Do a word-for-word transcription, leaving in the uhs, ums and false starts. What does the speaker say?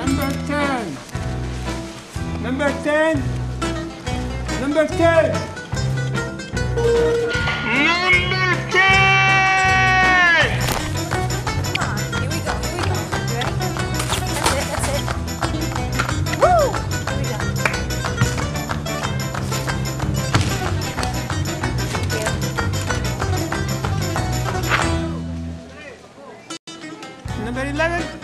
Number ten. Number ten. Number ten. Number ten! Come on, here we go, here we go. You ready? That's it, that's it. Woo! Here we go. Thank you. Number eleven.